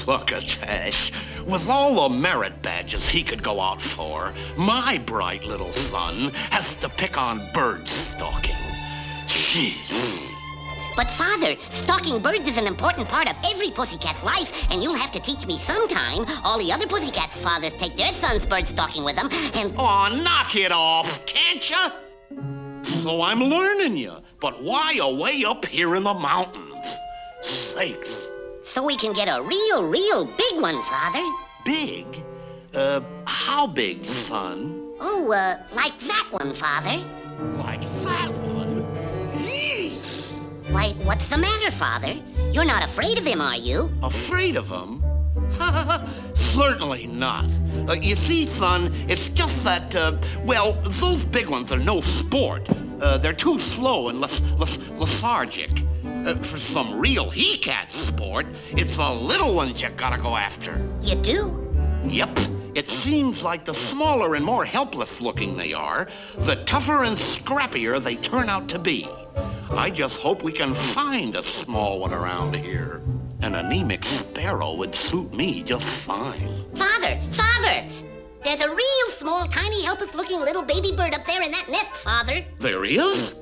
Look at this. With all the merit badges he could go out for, my bright little son has to pick on bird stalking. Jeez. But, Father, stalking birds is an important part of every pussycat's life, and you'll have to teach me sometime. All the other pussycats' fathers take their sons bird stalking with them, and... Oh, knock it off, can't ya? So I'm learning you, but why away up here in the mountains? Sakes. So we can get a real big one, Father. Big? How big, son? Oh, like that one, Father. Like that one? Yeesh! Why, what's the matter, Father? You're not afraid of him, are you? Afraid of him? Certainly not. You see, son, it's just that, well, those big ones are no sport. They're too slow and lethargic. For some real he-cat sport, it's the little ones you gotta go after. You do? Yep. It seems like the smaller and more helpless looking they are, the tougher and scrappier they turn out to be. I just hope we can find a small one around here. An anemic sparrow would suit me just fine. Father! There's a real small, tiny, helpless-looking little baby bird up there in that nest, Father. There he is?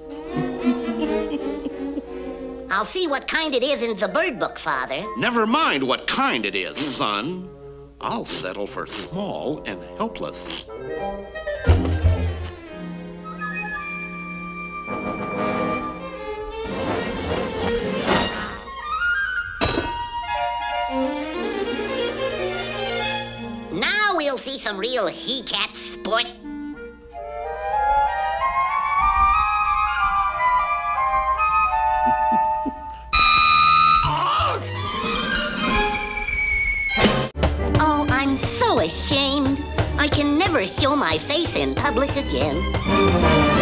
I'll see what kind it is in the bird book, Father. Never mind what kind it is, son. I'll settle for small and helpless. Now we'll see some real he-cat sport. Oh, I'm so ashamed. I can never show my face in public again.